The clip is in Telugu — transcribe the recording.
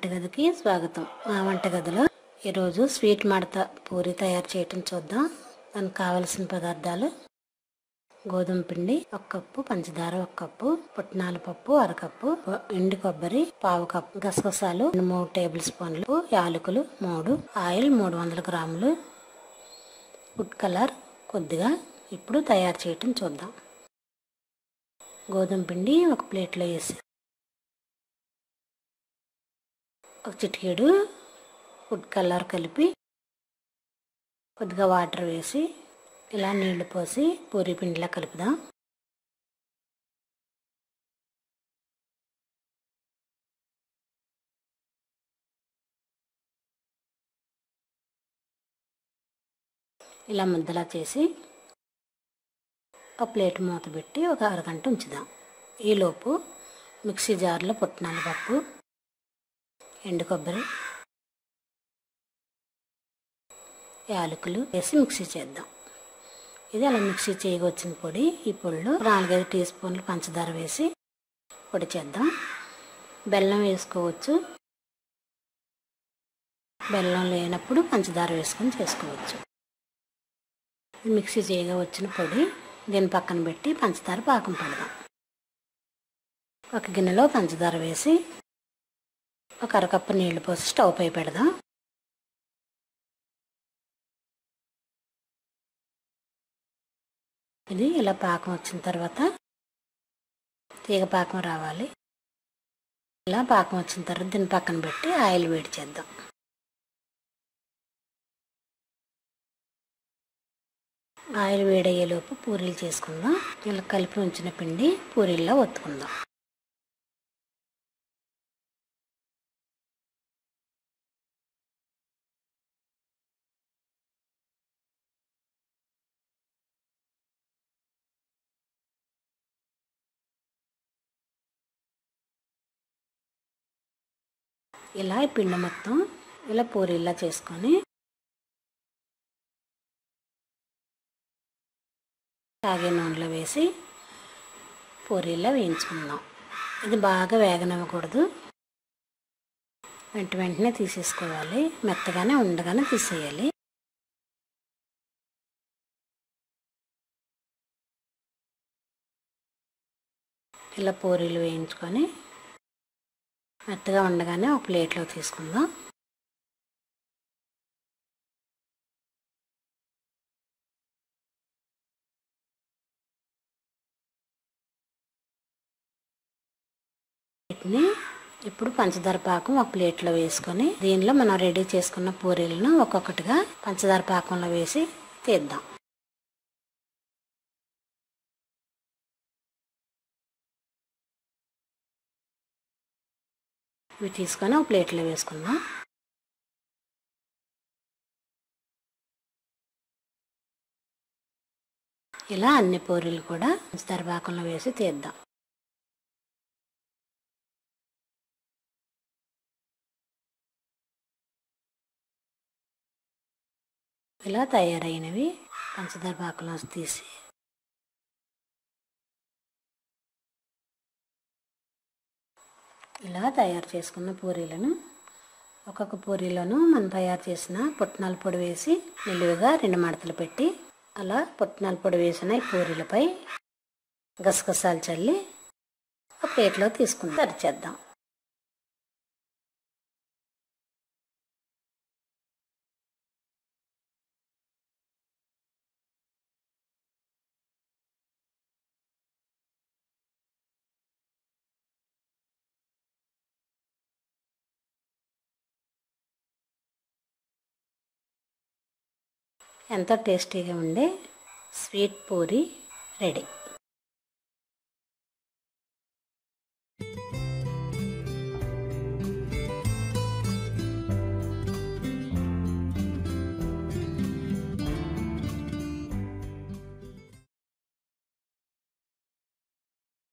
వంటగదికి స్వాగతం. మా వంటగదిలో ఈరోజు స్వీట్ మడత పూరి తయారు చేయటం చూద్దాం. దానికి కావలసిన పదార్థాలు: గోధుమ పిండి 1 కప్పు, పంచదార 1 కప్పు, పుట్నాల పప్పు 1/2 కప్పు, ఎండు కొబ్బరి 1/2 కప్పు, గసగసాలు 3 టేబుల్ స్పూన్లు, యాలకులు 3, ఆయిల్ 300 గ్రాములు, ఫుడ్ కలర్ కొద్దిగా. ఇప్పుడు తయారు చేయటం చూద్దాం. గోధుమ పిండి ఒక ప్లేట్లో వేసి ఒక చిటికెడు ఫుడ్ కలర్ కలిపి కొద్దిగా వాటర్ వేసి ఇలా నీళ్లు పోసి పూరీ పిండిలా కలుపుదాం. ఇలా ముద్దలా చేసి ఒక ప్లేట్ మూత పెట్టి ఒక అరగంట ఉంచుదాం. ఈలోపు మిక్సీ జార్లో పుట్నాల పప్పు, ఎండు కొబ్బరి, యాలకులు వేసి మిక్సీ చేద్దాం. ఇది అలా మిక్సీ చేయగా వచ్చిన పొడి. ఈ పొడిలో 4-5 టీ స్పూన్లు పంచదార వేసి పొడి చేద్దాం. బెల్లం వేసుకోవచ్చు, బెల్లం లేనప్పుడు పంచదార వేసుకొని చేసుకోవచ్చు. మిక్సీ చేయగా వచ్చిన పొడి దీన్ని పక్కన పెట్టి పంచదార పాకం పడదాం. ఒక గిన్నెలో పంచదార వేసి ఒక 1/2 కప్పు నీళ్లు పోసి స్టవ్ పై పెడదాం. ఇది ఇలా పాకం వచ్చిన తర్వాత తీగ పాకం రావాలి. ఇలా పాకం వచ్చిన తర్వాత దీన్ని పక్కన పెట్టి ఆయిల్ వేడి చేద్దాం. ఆయిల్ వేడయ్యేలోపు పూరీలు చేసుకుందాం. ఇలా కలిపి ఉంచిన పిండి పూరీల్లో ఒత్తుకుందాం. ఇలా ఈ పిండి మొత్తం ఇలా పూరీలా చేసుకొని కాగే నూనెలో వేసి పూరీలా వేయించుకుందాం. ఇది బాగా వేగనివ్వకూడదు, వెంటనే తీసేసుకోవాలి. మెత్తగానే ఉండగానే తీసేయాలి. ఇలా పూరీలు వేయించుకొని మెత్తగా ఉండగానే ఒక ప్లేట్లో తీసుకుందాం. వీటిని ఇప్పుడు పంచదార పాకం ఒక ప్లేట్లో వేసుకొని దీనిలో మనం రెడీ చేసుకున్న పూరీలను ఒక్కొక్కటిగా పంచదార పాకంలో వేసి తీద్దాం. ఇవి తీసుకొని ఒక ప్లేట్లో వేసుకుందాం. ఇలా అన్ని పూరీలు కూడా పంచదార పాకంలో వేసి తీద్దాం. ఇలా తయారైనవి పంచదార పాకంలో తీసి ఇలా తయారు చేసుకున్న పూరీలను ఒక్కొక్క పూరీలోనూ మనం తయారు చేసిన పుట్నాల పొడి వేసి నిలువుగా 2 మడతలు పెట్టి అలా పుట్నాల పొడి వేసిన ఈ పూరీలపై గసగసాలు చల్లి ఒక ప్లేట్లో తీసుకుని తరిచేద్దాం. ఎంతో టేస్టీగా ఉండే స్వీట్ పూరి రెడీ.